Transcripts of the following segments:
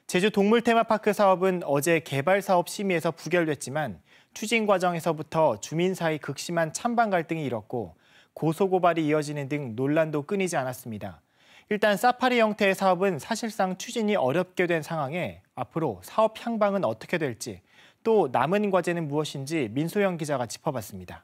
제주 동물 테마파크 사업은 어제 개발 사업 심의에서 부결됐지만 추진 과정에서부터 주민 사이 극심한 찬반 갈등이 일었고 고소고발이 이어지는 등 논란도 끊이지 않았습니다. 일단 사파리 형태의 사업은 사실상 추진이 어렵게 된 상황에 앞으로 사업 향방은 어떻게 될지 또 남은 과제는 무엇인지 민소영 기자가 짚어봤습니다.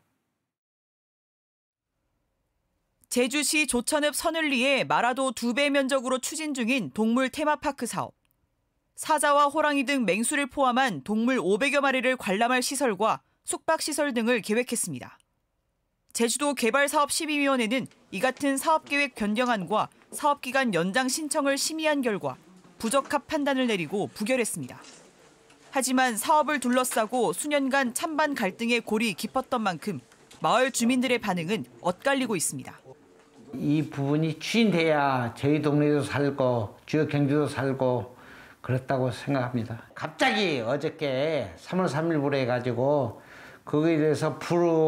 제주시 조천읍 서늘리에 마라도 2배 면적으로 추진 중인 동물 테마파크 사업. 사자와 호랑이 등 맹수를 포함한 동물 500여 마리를 관람할 시설과 숙박시설 등을 계획했습니다. 제주도 개발사업심의위원회는 이 같은 사업계획 변경안과 사업기간 연장 신청을 심의한 결과 부적합 판단을 내리고 부결했습니다. 하지만 사업을 둘러싸고 수년간 찬반 갈등의 골이 깊었던 만큼 마을 주민들의 반응은 엇갈리고 있습니다. 이 부분이 추진돼야 저희 동네도 살고 지역 경제도 살고 그렇다고 생각합니다. 갑자기 어저께 3월 3일부로 해가지고 거기에 대해서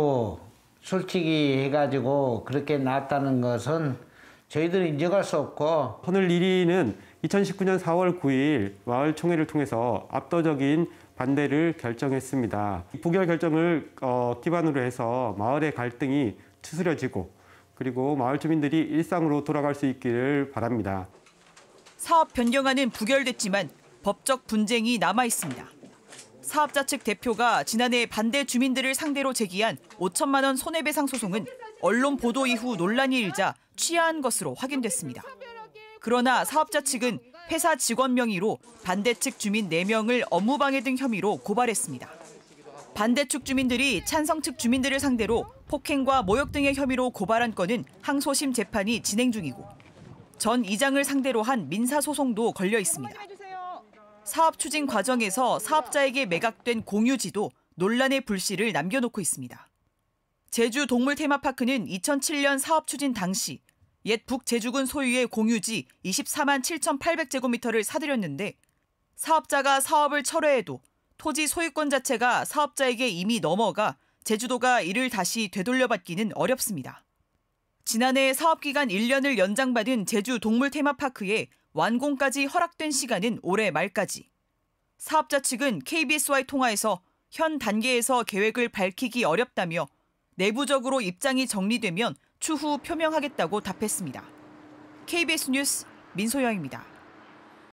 솔직히 해가지고 그렇게 나왔다는 것은 저희들은 인정할 수 없고. 오늘 1위는 2019년 4월 9일 마을총회를 통해서 압도적인 반대를 결정했습니다. 부결 결정을 기반으로 해서 마을의 갈등이 추스려지고 그리고 마을 주민들이 일상으로 돌아갈 수 있기를 바랍니다. 사업 변경안은 부결됐지만 법적 분쟁이 남아 있습니다. 사업자 측 대표가 지난해 반대 주민들을 상대로 제기한 5천만 원 손해배상 소송은 언론 보도 이후 논란이 일자 취하한 것으로 확인됐습니다. 그러나 사업자 측은 회사 직원 명의로 반대 측 주민 4명을 업무방해 등 혐의로 고발했습니다. 반대 측 주민들이 찬성 측 주민들을 상대로 폭행과 모욕 등의 혐의로 고발한 건은 항소심 재판이 진행 중이고 전 이장을 상대로 한 민사소송도 걸려 있습니다. 사업 추진 과정에서 사업자에게 매각된 공유지도 논란의 불씨를 남겨놓고 있습니다. 제주 동물 테마파크는 2007년 사업 추진 당시 옛 북제주군 소유의 공유지 24만 7,800제곱미터를 사들였는데 사업자가 사업을 철회해도 토지 소유권 자체가 사업자에게 이미 넘어가 제주도가 이를 다시 되돌려받기는 어렵습니다. 지난해 사업기간 1년을 연장받은 제주 동물 테마파크의 완공까지 허락된 시간은 올해 말까지. 사업자 측은 KBS와의 통화에서 현 단계에서 계획을 밝히기 어렵다며 내부적으로 입장이 정리되면 추후 표명하겠다고 답했습니다. KBS 뉴스 민소영입니다.